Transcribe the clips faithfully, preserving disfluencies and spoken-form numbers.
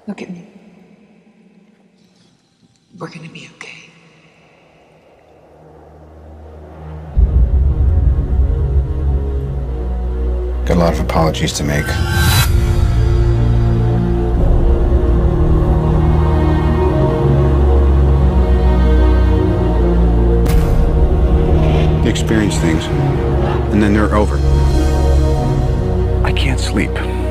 Look at me. We're gonna be okay. Got a lot of apologies to make. You experience things, and then they're over. I can't sleep.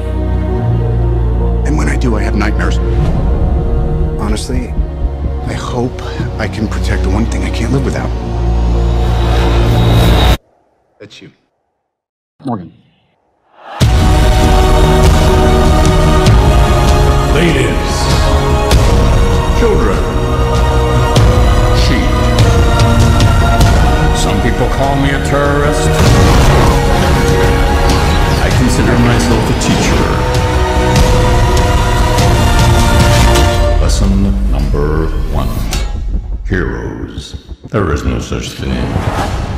And when I do, I have nightmares. Honestly, I hope I can protect the one thing I can't live without. That's you. Morgan. Ladies, children, sheep. Some people call me a terrorist. I consider myself a teacher. Lesson number one. Heroes. There is no such thing.